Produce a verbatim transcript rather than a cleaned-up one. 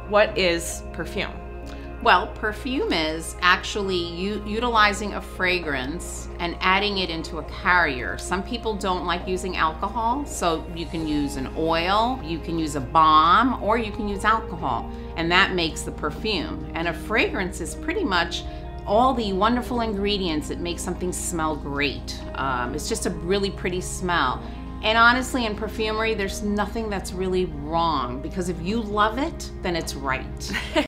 what is perfume? Well, perfume is actually u utilizing a fragrance and adding it into a carrier. Some people don't like using alcohol, so you can use an oil, you can use a balm, or you can use alcohol, and that makes the perfume. And a fragrance is pretty much all the wonderful ingredients that make something smell great. Um, it's just a really pretty smell. And honestly, in perfumery, there's nothing that's really wrong, because if you love it, then it's right.